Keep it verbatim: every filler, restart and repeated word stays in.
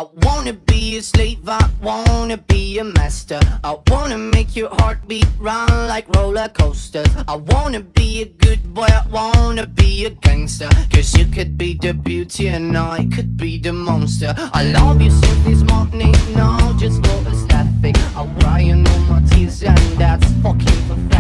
I wanna be a slave, I wanna be a master. I wanna make your heartbeat run like roller coasters. I wanna be a good boy, I wanna be a gangster. Cause you could be the beauty and I could be the monster. I love you since this morning, no, just for aesthetic. I cry on all my tears and that's fucking pathetic.